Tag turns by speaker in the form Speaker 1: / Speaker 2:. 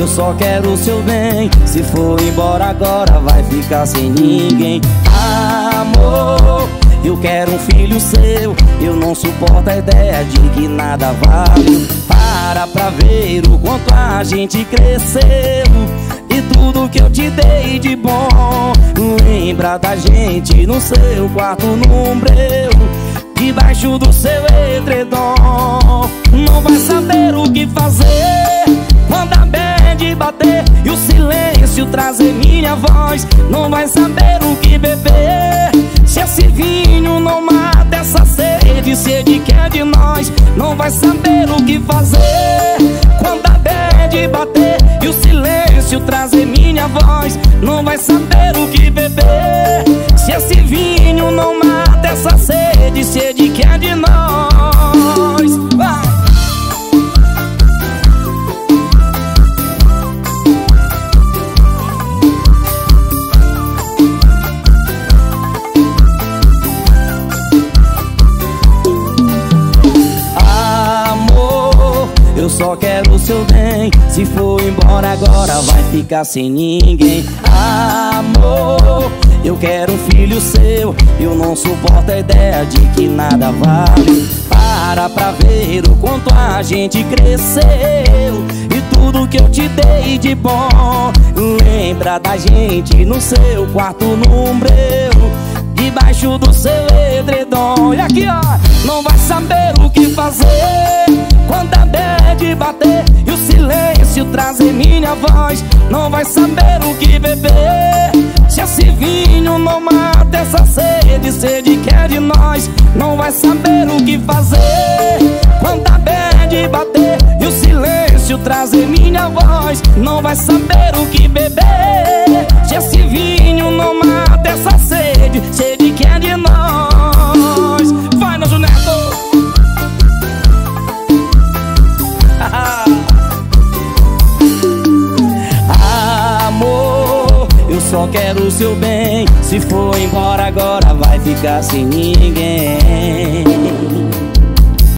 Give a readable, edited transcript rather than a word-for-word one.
Speaker 1: eu só quero o seu bem. Se for embora agora, vai ficar sem ninguém. Amor, eu quero um filho seu. Eu não suporto a ideia de que nada vale. Para pra ver o quanto a gente cresceu e tudo que eu te dei de bom. Lembra da gente no seu quarto no breu, debaixo do seu edredom. Não vai saber o que fazer quando a bad bater e o silêncio trazer minha voz. Não vai saber o que beber se esse vinho não mata essa sede, sede que é de nós. Não vai saber o que fazer quando a bad bater e o silêncio trazer minha voz. Não vai saber o que beber se esse vinho não mata essa sede, sede que é de nós. Vai! Eu só quero o seu bem. Se for embora agora, vai ficar sem ninguém. Amor, eu quero um filho seu. Eu não suporto a ideia de que nada vale. Para pra ver o quanto a gente cresceu e tudo que eu te dei de bom. Lembra da gente no seu quarto no breu, debaixo do seu edredom. E aqui ó, não vai saber o que fazer quando a bad bater e o silêncio trazer minha voz. Não vai saber o que beber se esse vinho não mata essa sede, sede que é de nós. Não vai saber o que fazer quando a bad bater e o silêncio trazer minha voz. Não vai saber o que beber se esse vinho não mata essa sede, sede que é de nós. Vai, Nelson Neto! Amor, eu só quero o seu bem. Se for embora agora, vai ficar sem ninguém.